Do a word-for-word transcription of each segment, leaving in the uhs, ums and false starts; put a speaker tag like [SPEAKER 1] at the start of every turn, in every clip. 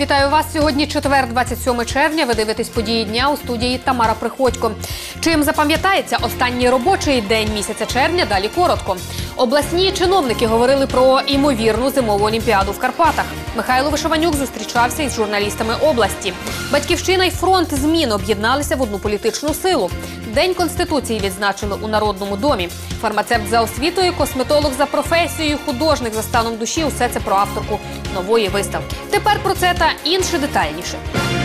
[SPEAKER 1] Вітаю вас. Сьогодні четвер, двадцять сьоме червня. Ви дивитесь події дня, у студії Тамара Приходько. Чим запам'ятається останній робочий день місяця червня? Далі коротко. Обласні чиновники говорили про імовірну зимову олімпіаду в Карпатах. Михайло Вишованюк зустрічався із журналістами області. Батьківщина й фронт змін об'єдналися в одну політичну силу. День Конституції відзначили у Народному домі. Фармацевт за освітою, косметолог за професією, художник за станом душі – усе це про авторку нової виставки. Тепер про це та інше детальніше.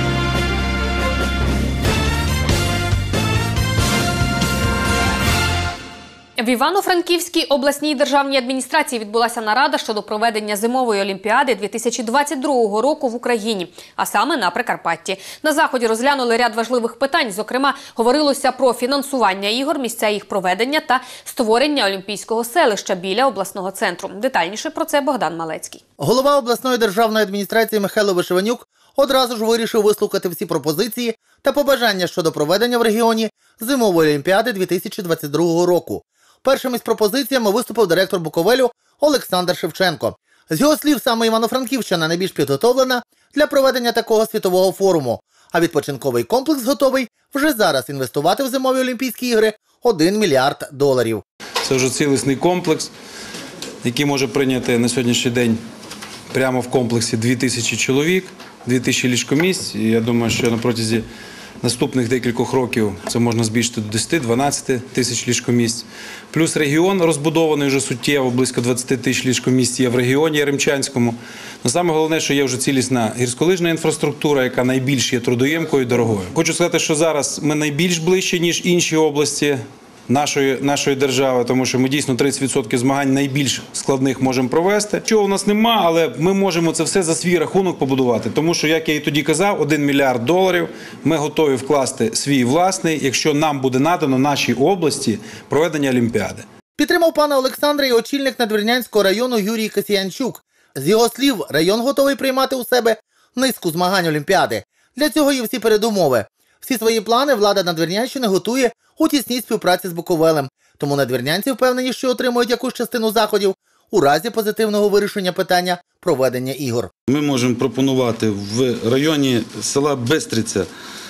[SPEAKER 1] В Івано-Франківській обласній державній адміністрації відбулася нарада щодо проведення зимової олімпіади дві тисячі двадцять другого року в Україні, а саме на Прикарпатті. На заході розглянули ряд важливих питань. Зокрема, говорилося про фінансування ігор, місця їх проведення та створення олімпійського селища біля обласного центру. Детальніше про це Богдан Малецький.
[SPEAKER 2] Голова обласної державної адміністрації Михайло Вишованюк одразу ж вирішив вислухати всі пропозиції та побажання щодо проведення в регіоні зимової олімпіади дві тисячі двадцять другого року. Першим із пропозиціями виступив директор Буковелю Олександр Шевченко. З його слів, саме Івано-Франківщина найбільш підготовлена для проведення такого світового форуму, а відпочинковий комплекс готовий вже зараз інвестувати в зимові Олімпійські ігри один мільярд доларів.
[SPEAKER 3] Це вже цілісний комплекс, який може прийняти на сьогоднішній день прямо в комплексі дві тисячі чоловік, дві тисячі ліжкомісць. І я думаю, що на протязі наступних декількох років це можна збільшити до десяти-дванадцяти тисяч ліжкомісць. Плюс регіон розбудований вже суттєво, близько двадцяти тисяч ліжкомісць є в регіоні Яремчанському. Но саме головне, що є вже цілісна гірськолижна інфраструктура, яка найбільш є трудоємкою і дорогою. Хочу сказати, що зараз ми найбільш ближче, ніж інші області Нашої, нашої держави, тому що ми дійсно тридцять відсотків змагань найбільш складних можемо провести. Чого у нас нема, але ми можемо це все за свій рахунок побудувати. Тому що, як я і тоді казав, один мільярд доларів ми готові вкласти свій власний, якщо нам буде надано нашій області проведення Олімпіади.
[SPEAKER 2] Підтримав пана Олександра і очільник Надвірнянського району Юрій Касіянчук. З його слів, район готовий приймати у себе низку змагань Олімпіади. Для цього є всі передумови. Всі свої плани влада Надвірнянщини готує у тісній співпраці з Буковелем. Тому надвірнянці впевнені, що отримують якусь частину заходів у разі позитивного вирішення питання проведення ігор.
[SPEAKER 4] Ми можемо пропонувати в районі села Бистриця,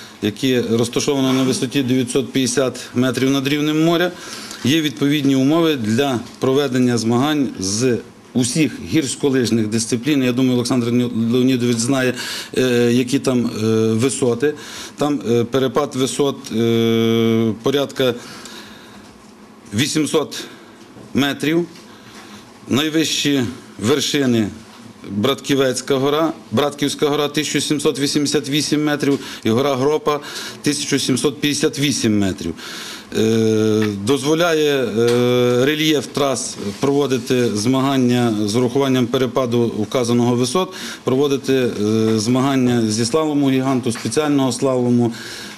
[SPEAKER 4] яке розташовано на висоті дев'ятсот п'ятдесят метрів над рівнем моря, є відповідні умови для проведення змагань з усіх гірськолижних дисциплін. Я думаю, Олександр Леонідович знає, які там висоти. Там перепад висот порядка вісімсот метрів. Найвищі вершини Братківецька гора, Братківська гора тисяча сімсот вісімдесят вісім метрів і гора Гропа тисяча сімсот п'ятдесят вісім метрів. Дозволяє рельєф трас проводити змагання з урахуванням перепаду вказаного висот, проводити змагання зі слалому гіганту, спеціального слалому,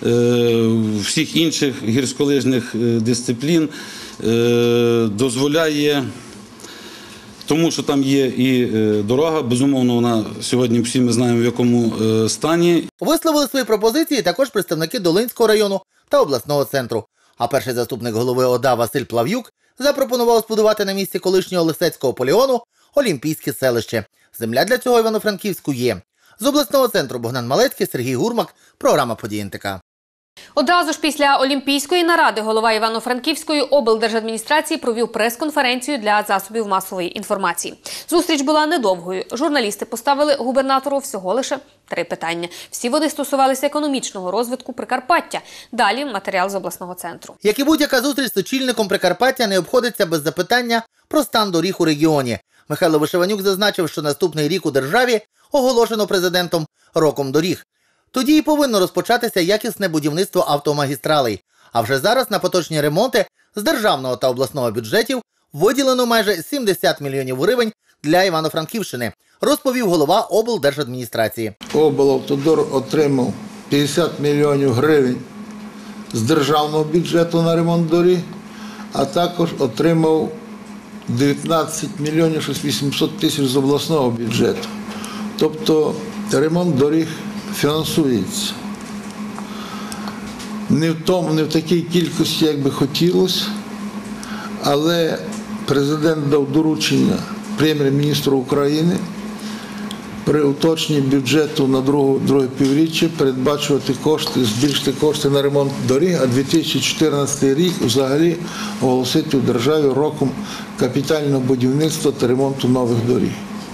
[SPEAKER 4] всіх інших гірськолижних дисциплін, дозволяє, тому що там є і дорога, безумовно, вона сьогодні всі ми знаємо в якому стані.
[SPEAKER 2] Висловили свої пропозиції також представники Долинського району та обласного центру. А перший заступник голови ОДА Василь Плав'юк запропонував збудувати на місці колишнього Лисецького полігону Олімпійське селище. Земля для цього Івано-Франківську є. З обласного центру Богдан Малецький, Сергій Гурмак, програма «Події ен те ка».
[SPEAKER 1] Одразу ж після Олімпійської наради голова Івано-Франківської облдержадміністрації провів прес-конференцію для засобів масової інформації. Зустріч була недовгою. Журналісти поставили губернатору всього лише три питання. Всі вони стосувалися економічного розвитку Прикарпаття. Далі матеріал з обласного центру.
[SPEAKER 2] Як і будь-яка зустріч з очільником Прикарпаття не обходиться без запитання про стан доріг у регіоні. Михайло Вишованюк зазначив, що наступний рік у державі оголошено президентом роком доріг. Тоді і повинно розпочатися якісне будівництво автомагістралей. А вже зараз на поточні ремонти з державного та обласного бюджетів виділено майже сімдесят мільйонів гривень для Івано-Франківщини, розповів голова облдержадміністрації.
[SPEAKER 5] Облавтодор отримав п'ятдесят мільйонів гривень з державного бюджету на ремонт доріг, а також отримав дев'ятнадцять мільйонів вісімсот тисяч з обласного бюджету. Тобто ремонт доріг фінансується. Не в тому, не в такій кількості, як би хотілося, але президент дав доручення прем'єр-міністру України при уточненні бюджету на другу, друге півріччя передбачувати кошти, збільшити кошти на ремонт доріг, а дві тисячі чотирнадцятий рік взагалі оголосити у державі роком капітального будівництва та ремонту нових доріг.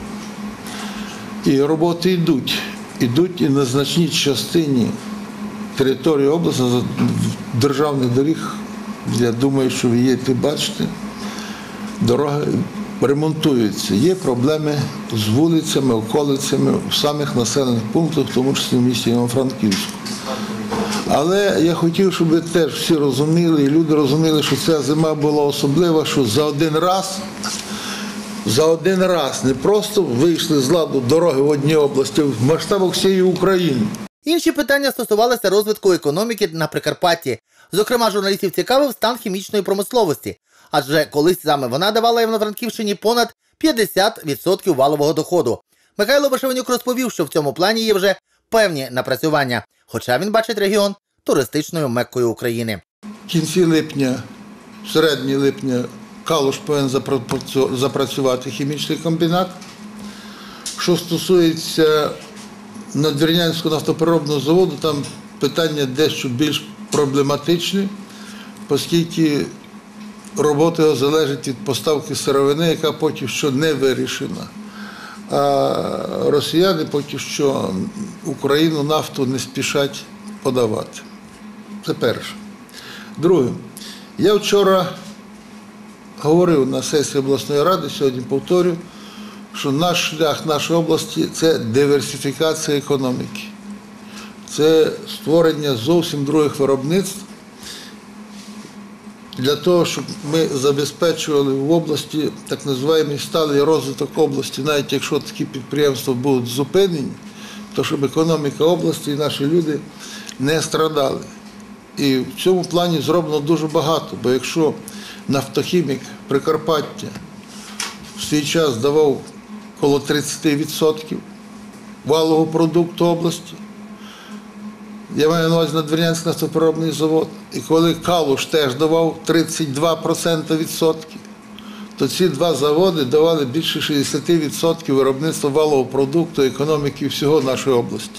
[SPEAKER 5] І роботи йдуть. Йдуть і на значній частині території області державних доріг, я думаю, що ви є, бачите, дороги ремонтуються. Є проблеми з вулицями, околицями в самих населених пунктах, в тому числі в місті Івано-Франківську. Але я хотів, щоб ви теж всі розуміли, і люди розуміли, що ця зима була особлива, що за один раз, за один раз не просто вийшли з ладу дороги в одній області, в масштабах всієї України.
[SPEAKER 2] Інші питання стосувалися розвитку економіки на Прикарпатті. Зокрема, журналістів цікавив стан хімічної промисловості, адже колись саме вона давала Івано-Франківщині понад п'ятдесят відсотків валового доходу. Михайло Вишиванюк розповів, що в цьому плані є вже певні напрацювання, хоча він бачить регіон туристичною Меккою України.
[SPEAKER 5] В кінці липня, в середині липня, Калуш повинен запрацювати хімічний комбінат. Що стосується Надвірнянського нафтопереробного заводу, там питання дещо більш проблематичне, оскільки робота його залежить від поставки сировини, яка поки що не вирішена. А росіяни поки що Україну нафту не спішать подавати. Це перше. Друге. Я вчора говорив на сесії обласної ради, сьогодні повторю, що наш шлях нашої області – це диверсифікація економіки. Це створення зовсім других виробництв для того, щоб ми забезпечували в області так називаємий сталий розвиток області. Навіть якщо такі підприємства будуть зупинені, то щоб економіка області і наші люди не страдали. І в цьому плані зроблено дуже багато, бо якщо нафтохімік Прикарпаття в свій час давав коло тридцять відсотків валового продукту області, я маю на увазі Надвірнянський нафтопереробний завод, і коли Калуш теж давав тридцять два відсотки, то ці два заводи давали більше шістдесят відсотків виробництва валового продукту економіки всього нашої області.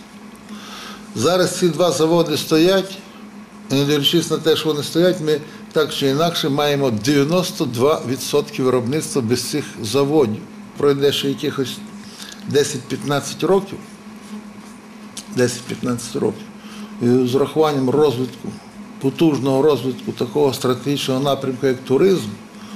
[SPEAKER 5] Зараз ці два заводи стоять, і не дивлячись на те, що вони стоять, ми так чи інакше маємо дев'яносто два відсотки виробництва без цих заводів. Пройде ще якихось десять-п'ятнадцять років, десять-п'ятнадцять років, і з урахуванням розвитку, потужного розвитку такого стратегічного напрямку, як туризм,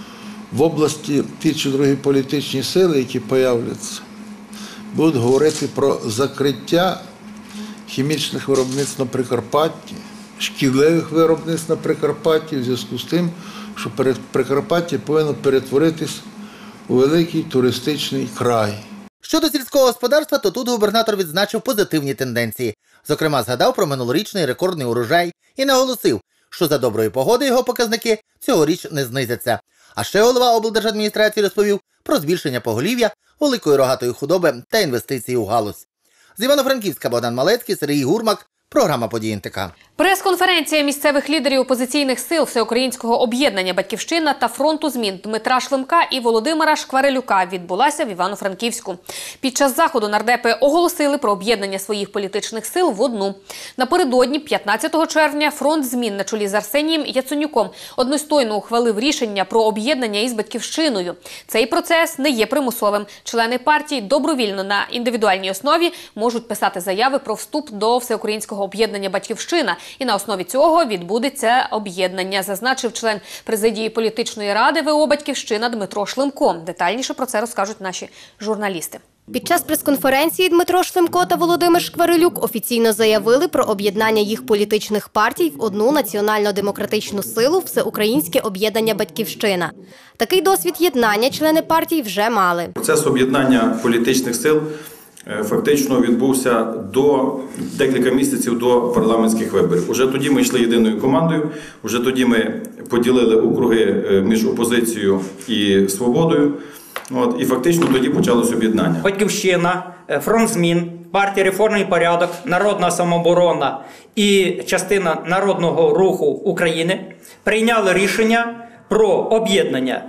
[SPEAKER 5] в області ті чи другі політичні сили, які появляться, будуть говорити про закриття хімічних виробництв на Прикарпатті, шкідливих виробництв на Прикарпатті, в зв'язку з тим, що Прикарпаття повинно перетворитись у великий туристичний край.
[SPEAKER 2] Щодо сільського господарства, то тут губернатор відзначив позитивні тенденції. Зокрема, згадав про минулорічний рекордний урожай і наголосив, що за доброї погоди його показники цьогоріч не знизяться. А ще голова облдержадміністрації розповів про збільшення поголів'я, великої рогатої худоби та інвестиції у галузь. З Івано-Франківська Богдан Малецький, Сергій Гурмак. Програма «Події ен те ка».
[SPEAKER 1] Прес-конференція місцевих лідерів опозиційних сил Всеукраїнського об'єднання «Батьківщина» та фронту змін Дмитра Шлемка і Володимира Шкварилюка відбулася в Івано-Франківську. Під час заходу нардепи оголосили про об'єднання своїх політичних сил в одну. Напередодні, п'ятнадцятого червня, фронт змін на чолі з Арсенієм Яценюком одностайно ухвалив рішення про об'єднання із «Батьківщиною». Цей процес не є примусовим. Члени партії добровільно на індивідуальній основі можуть писати заяви про вступ до Всеукраїнського об'єднання «Батьківщина». І на основі цього відбудеться об'єднання, зазначив член президії політичної ради ВО «Батьківщина» Дмитро Шлемко. Детальніше про це розкажуть наші журналісти.
[SPEAKER 6] Під час прес-конференції Дмитро Шлемко та Володимир Шкварилюк офіційно заявили про об'єднання їх політичних партій в одну національно-демократичну силу – Всеукраїнське об'єднання «Батьківщина». Такий досвід єднання члени партій вже мали.
[SPEAKER 7] Процес об'єднання політичних сил фактично відбувся до декілька місяців до парламентських виборів. Уже тоді ми йшли єдиною командою, уже тоді ми поділили округи між опозицією і свободою. От, і фактично тоді почалось об'єднання.
[SPEAKER 8] Батьківщина, фронт змін, партія «Реформний порядок», Народна самооборона і частина Народного руху України прийняли рішення про об'єднання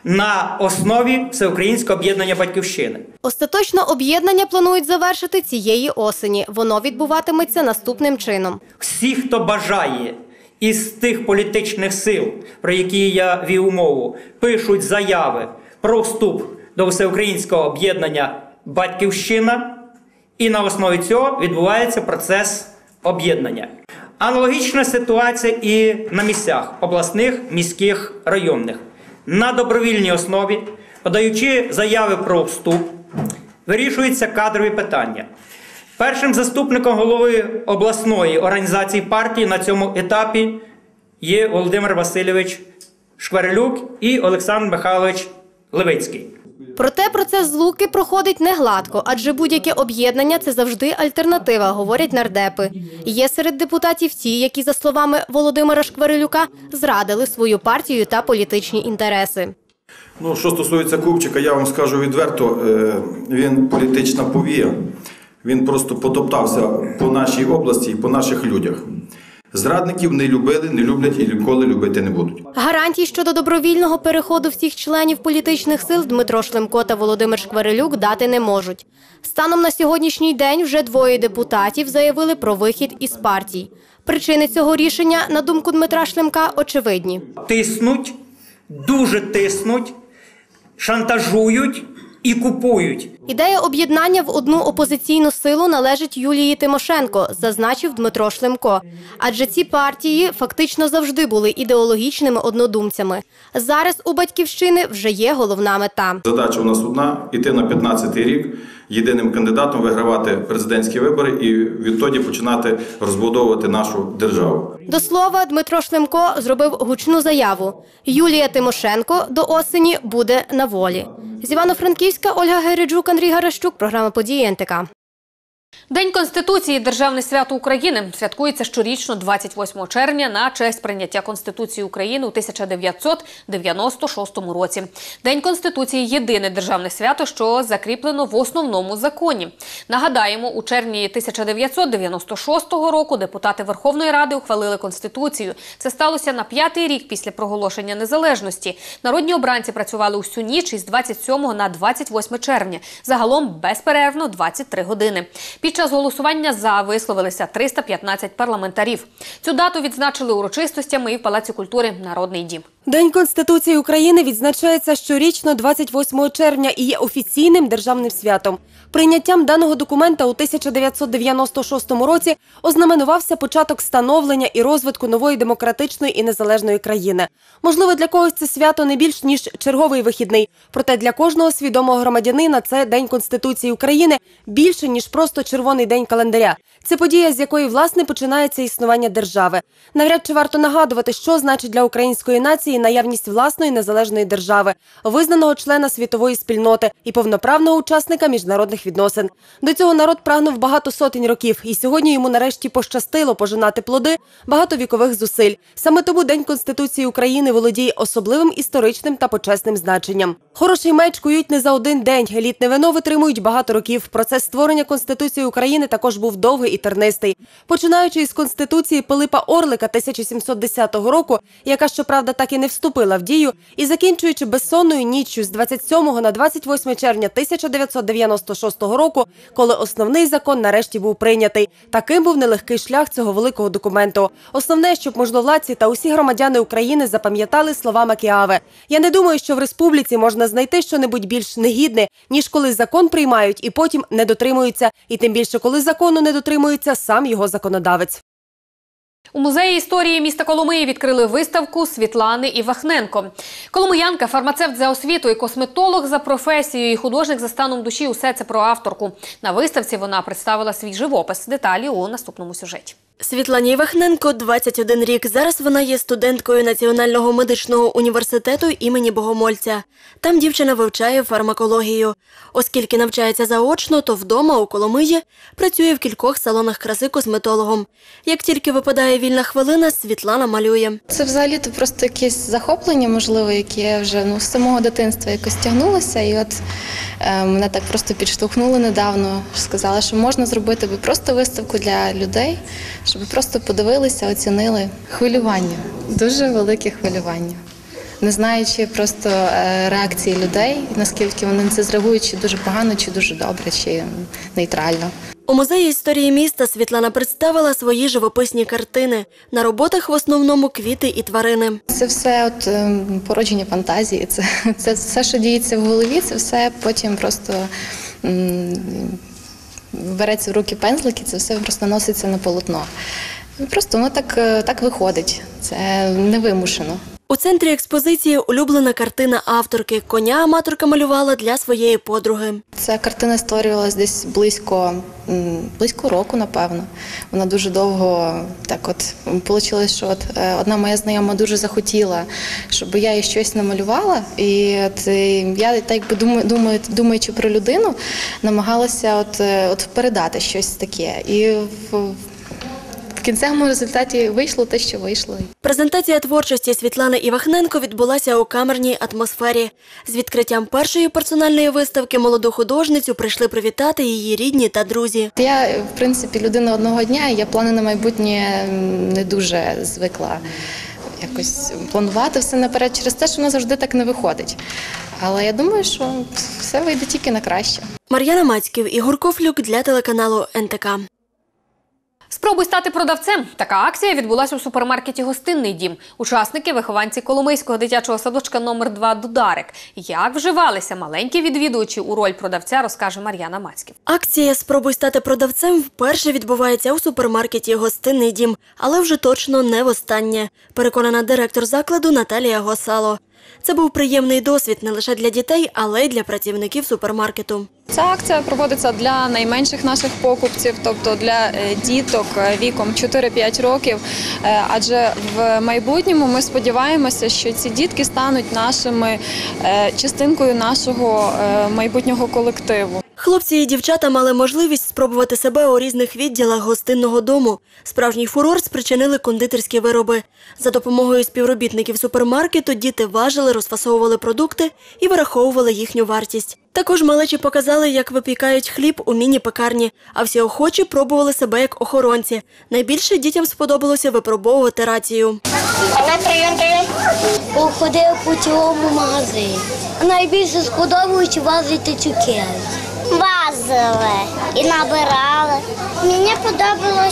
[SPEAKER 8] на основі Всеукраїнського об'єднання «Батьківщини».
[SPEAKER 6] Остаточно об'єднання планують завершити цієї осені. Воно відбуватиметься наступним чином.
[SPEAKER 8] Всі, хто бажає із тих політичних сил, про які я вів мову, пишуть заяви про вступ до Всеукраїнського об'єднання «Батьківщина», і на основі цього відбувається процес об'єднання. Аналогічна ситуація і на місцях обласних, міських, районних. На добровільній основі, подаючи заяви про вступ, вирішуються кадрові питання. Першим заступником голови обласної організації партії на цьому етапі є Володимир Васильович Шкварилюк і Олександр Михайлович Левицький.
[SPEAKER 6] Проте процес злуки проходить не гладко, адже будь-яке об'єднання – це завжди альтернатива, говорять нардепи. Є серед депутатів ті, які, за словами Володимира Шкварилюка, зрадили свою партію та політичні інтереси.
[SPEAKER 7] Ну, що стосується Купчика, я вам скажу відверто, він політична повія. Він просто потоптався по нашій області і по наших людях. Зрадників не любили, не люблять і ніколи любити не будуть.
[SPEAKER 6] Гарантій щодо добровільного переходу всіх членів політичних сил Дмитро Шлемко та Володимир Шкварилюк дати не можуть. Станом на сьогоднішній день вже двоє депутатів заявили про вихід із партій. Причини цього рішення, на думку Дмитра Шлемка, очевидні.
[SPEAKER 8] Тиснуть, дуже тиснуть, шантажують і купують.
[SPEAKER 6] Ідея об'єднання в одну опозиційну силу належить Юлії Тимошенко, зазначив Дмитро Шлемко. Адже ці партії фактично завжди були ідеологічними однодумцями. Зараз у «Батьківщини» вже є головна мета.
[SPEAKER 7] Задача у нас одна – йти на п'ятнадцятий рік, єдиним кандидатом вигравати президентські вибори і відтоді починати розбудовувати нашу державу.
[SPEAKER 6] До слова, Дмитро Шлемко зробив гучну заяву. Юлія Тимошенко до осені буде на волі. З Івано-Франківська Ольга Гереджук, Андрій Гаращук, програма «Події ен те ка».
[SPEAKER 1] День Конституції – державне свято України. Святкується щорічно двадцять восьмого червня на честь прийняття Конституції України у тисяча дев'ятсот дев'яносто шостому році. День Конституції – єдине державне свято, що закріплено в основному законі. Нагадаємо, у червні тисяча дев'ятсот дев'яносто шостого року депутати Верховної Ради ухвалили Конституцію. Це сталося на п'ятий рік після проголошення незалежності. Народні обранці працювали усю ніч із двадцять сьомого на двадцять восьме червня. Загалом безперервно двадцять три години. Під час голосування «за» висловилися триста п'ятнадцять парламентарів. Цю дату відзначили урочистостями і в Палаці культури «Народний дім».
[SPEAKER 9] День Конституції України відзначається щорічно двадцять восьмого червня і є офіційним державним святом. Прийняттям даного документа у тисяча дев'ятсот дев'яносто шостому році ознаменувався початок становлення і розвитку нової демократичної і незалежної країни. Можливо, для когось це свято не більш ніж черговий вихідний. Проте для кожного свідомого громадянина це День Конституції України більше, ніж просто червоний день календаря. Це подія, з якої, власне, починається існування держави. Навряд чи варто нагадувати, що значить для української нації наявність власної незалежної держави, визнаного члена світової спільноти і повноправного учасника міжнародних відносин. До цього народ прагнув багато сотень років, і сьогодні йому нарешті пощастило пожинати плоди багатовікових зусиль. Саме тому День Конституції України володіє особливим історичним та почесним значенням. Хороший меч кують не за один день, елітне вино витримують багато років. Процес створення Конституції України також був довгий і тернистий. Починаючи із Конституції Пилипа Орлика тисяча сімсот десятого року, яка, щоправда, так і не вступила в дію, і закінчуючи безсонною ніччю з двадцять сьомого на двадцять восьме червня тисяча дев'ятсот дев'яносто шостого року, коли основний закон нарешті був прийнятий. Таким був нелегкий шлях цього великого документу. Основне, щоб можновладці та усі громадяни України запам'ятали слова Макіаве. Я не думаю, що в республіці можна знайти щонебудь більш негідне, ніж коли закон приймають і потім не дотримуються, і тим більше, коли закону не дотримується сам його законодавець.
[SPEAKER 1] У Музеї історії міста Коломиї відкрили виставку Світлани Івахненко. Коломиянка, фармацевт за освітою, косметолог за професією і художник за станом душі – усе це про авторку. На виставці вона представила свій живопис. Деталі у наступному сюжеті.
[SPEAKER 10] Світлані Івахненко – двадцять один рік. Зараз вона є студенткою Національного медичного університету імені Богомольця. Там дівчина вивчає фармакологію. Оскільки навчається заочно, то вдома у Коломиї працює в кількох салонах краси косметологом. Як тільки випадає вільна хвилина, Світлана малює.
[SPEAKER 11] Це взагалі-то просто якесь захоплення, можливо, яке вже ну, з самого дитинства якось тягнулося. І от е, мене так просто підштовхнули недавно. Сказали, що можна зробити би просто виставку для людей, щоб просто подивилися, оцінили. Хвилювання, дуже велике хвилювання. не знаючи просто е, реакції людей, наскільки вони на це зреагують, чи дуже погано, чи дуже добре, чи нейтрально.
[SPEAKER 10] У музеї історії міста Світлана представила свої живописні картини. На роботах в основному квіти і тварини.
[SPEAKER 11] Це все от е, породження фантазії, це, це все, що діється в голові, це все потім просто м, береться в руки пензлики, це все просто наноситься на полотно. Просто воно так, так виходить, це невимушено.
[SPEAKER 10] У центрі експозиції улюблена картина авторки. Коня аматорка малювала для своєї подруги.
[SPEAKER 11] Ця картина створювалась десь близько, близько року, напевно. Вона дуже довго, так от, вийшло, що от одна моя знайома дуже захотіла, щоб я їй щось намалювала. І от я, так би думаю, думаючи про людину, намагалася от, от передати щось таке. І в В кінцевому результаті вийшло те, що вийшло.
[SPEAKER 10] Презентація творчості Світлани Івахненко відбулася у камерній атмосфері. З відкриттям першої персональної виставки молоду художницю прийшли привітати її рідні та друзі.
[SPEAKER 11] Я, в принципі, людина одного дня, і я плани на майбутнє не дуже звикла якось планувати все наперед через те, що воно завжди так не виходить. Але я думаю, що все вийде тільки на краще.
[SPEAKER 10] Мар'яна Мацьків, Ігор Кофлюк для телеканалу ен те ка.
[SPEAKER 1] Спробуй стати продавцем. Така акція відбулася у супермаркеті «Гостинний дім». Учасники – вихованці Коломийського дитячого садочка номер два «Дударик». Як вживалися маленькі відвідувачі у роль продавця, розкаже Мар'яна Мацьків.
[SPEAKER 10] Акція «Спробуй стати продавцем» вперше відбувається у супермаркеті «Гостинний дім», але вже точно не востаннє, переконана директор закладу Наталія Госало. Це був приємний досвід не лише для дітей, але й для працівників супермаркету.
[SPEAKER 12] Ця акція проводиться для найменших наших покупців, тобто для діток віком чотири-п'ять років, адже в майбутньому ми сподіваємося, що ці дітки стануть нашими частинкою нашого майбутнього колективу.
[SPEAKER 10] Хлопці і дівчата мали можливість спробувати себе у різних відділах гостинного дому. Справжній фурор спричинили кондитерські вироби. За допомогою співробітників супермаркету діти важили, розфасовували продукти і вираховували їхню вартість. Також малечі показали, як випікають хліб у міні-пекарні, а всі охочі пробували себе як охоронці. Найбільше дітям сподобалося випробовувати рацію.
[SPEAKER 13] Ходив по цілому магазині. Найбільше сподобалось вазити цукерки. Вазили і набирали. Мені подобалось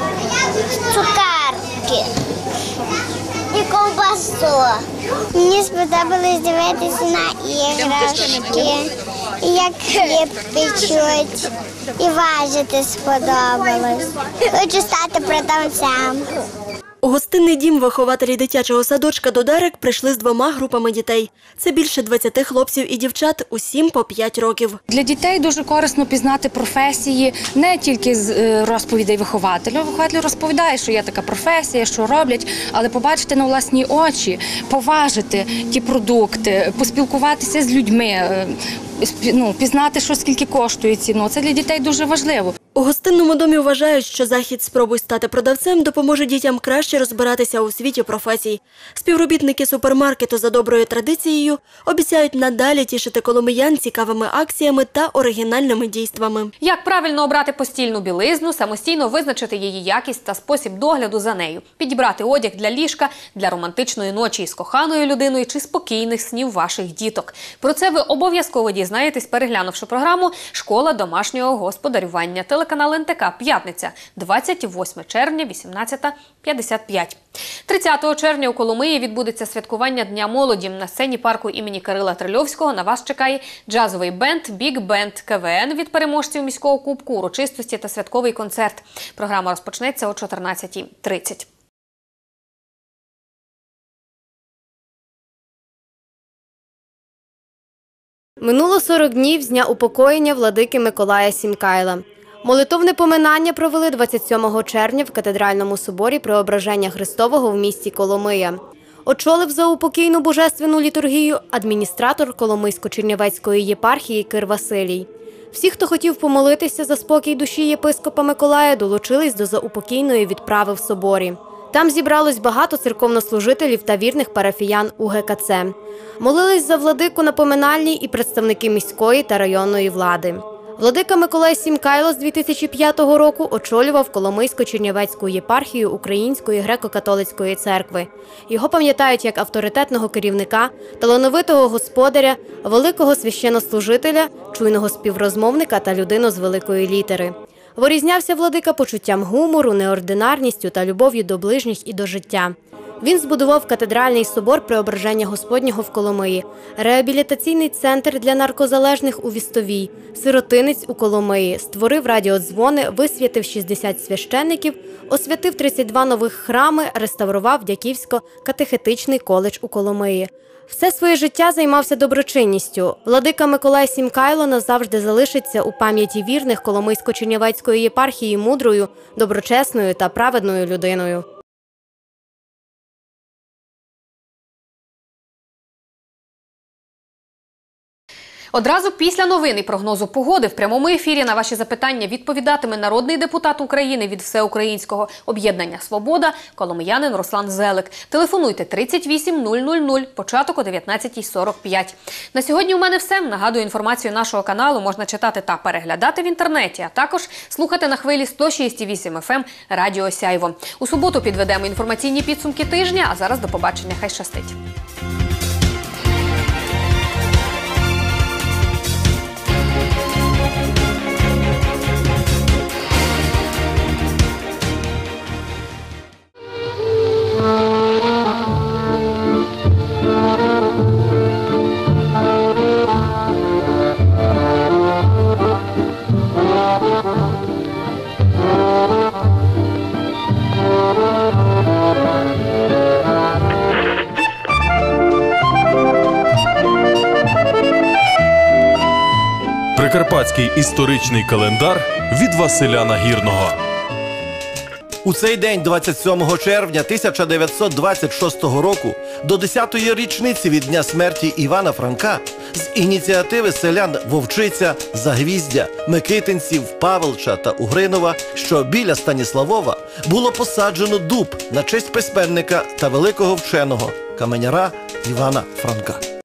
[SPEAKER 13] цукерки і ковбасу. Мені сподобалось дивитися на іграшки, і як хліб печуть, і важити сподобалось. Хочу стати продавцем.
[SPEAKER 10] У гостинний дім вихователі дитячого садочка «Дударик» прийшли з двома групами дітей. Це більше двадцяти хлопців і дівчат, усім по п'ять років.
[SPEAKER 14] Для дітей дуже корисно пізнати професії, не тільки з розповідей вихователя. Вихователь розповідає, що є така професія, що роблять, але побачити на власні очі, поважити ті продукти, поспілкуватися з людьми, ну, пізнати, що скільки коштує ціну. Це для дітей дуже важливо.
[SPEAKER 10] У гостинному домі вважають, що захід «Спробуй стати продавцем» допоможе дітям краще розбиратися у світі професій. Співробітники супермаркету за доброю традицією обіцяють надалі тішити коломиян цікавими акціями та оригінальними дійствами.
[SPEAKER 1] Як правильно обрати постільну білизну, самостійно визначити її якість та спосіб догляду за нею, підібрати одяг для ліжка, для романтичної ночі із коханою людиною чи спокійних снів ваших діток. Про це ви обов'язково дізнаєтесь, переглянувши програму «Школа домашнього господарювання». Телеканал ен те ка. П'ятниця, двадцять восьме червня, вісімнадцята п'ятдесят п'ять. тридцятого червня у Коломиї відбудеться святкування Дня молоді. На сцені парку імені Кирила Трильовського на вас чекає джазовий бенд «Біг Бенд», ка ве ен від переможців міського кубку, урочистості та святковий концерт. Програма розпочнеться о чотирнадцятій тридцять.
[SPEAKER 6] Минуло сорок днів з дня упокоєння владики Миколая Сімкайла. Молитовне поминання провели двадцять сьомого червня в Катедральному соборі Преображення Христового в місті Коломия. Очолив заупокійну божественну літургію адміністратор Коломийсько-Чернівецької єпархії Кир Василій. Всі, хто хотів помолитися за спокій душі єпископа Миколая, долучились до заупокійної відправи в соборі. Там зібралось багато церковнослужителів та вірних парафіян у ге ка це. Молились за владику на поминальній і представники міської та районної влади. Владика Миколай Сімкайло з дві тисячі п'ятого року очолював Коломийсько-Чернівецьку єпархію Української греко-католицької церкви. Його пам'ятають як авторитетного керівника, талановитого господаря, великого священнослужителя, чуйного співрозмовника та людину з великої літери. Вирізнявся владика почуттям гумору, неординарністю та любов'ю до ближніх і до життя. Він збудував катедральний собор Преображення Господнього в Коломиї, реабілітаційний центр для наркозалежних у Вістовій, сиротинець у Коломиї, створив радіодзвони, висвятив шістдесят священників, освятив тридцять два нових храми, реставрував Дяківсько-катехетичний коледж у Коломиї. Все своє життя займався доброчинністю. Владика Миколай Сімкайло назавжди залишиться у пам'яті вірних Коломийсько-Чернівецької єпархії мудрою, доброчесною та праведною людиною.
[SPEAKER 1] Одразу після новин і прогнозу погоди в прямому ефірі на ваші запитання відповідатиме народний депутат України від Всеукраїнського об'єднання «Свобода» коломиянин Руслан Зелик. Телефонуйте тридцять вісім нуль нуль нуль, початок о дев'ятнадцятій сорок п'ять. На сьогодні у мене все. Нагадую, інформацію нашого каналу можна читати та переглядати в інтернеті, а також слухати на хвилі сто шість і вісім еф ем Радіо Сяйво. У суботу підведемо інформаційні підсумки тижня, а зараз до побачення. Хай щастить.
[SPEAKER 15] Прикарпатський історичний календар від Василя Нагірного.
[SPEAKER 16] У цей день, двадцять сьомого червня тисяча дев'ятсот двадцять шостого року, до десятої річниці від дня смерті Івана Франка, з ініціативи селян Вовчиця, Загвіздя, Микитинців, Павелча та Угринова, що біля Станіславова, було посаджено дуб на честь письменника та великого вченого каменяра Івана Франка.